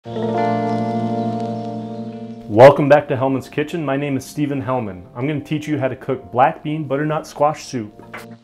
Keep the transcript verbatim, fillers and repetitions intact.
Welcome back to Hellman's Kitchen. My name is Stephen Hellman. I'm going to teach you how to cook black bean butternut squash soup.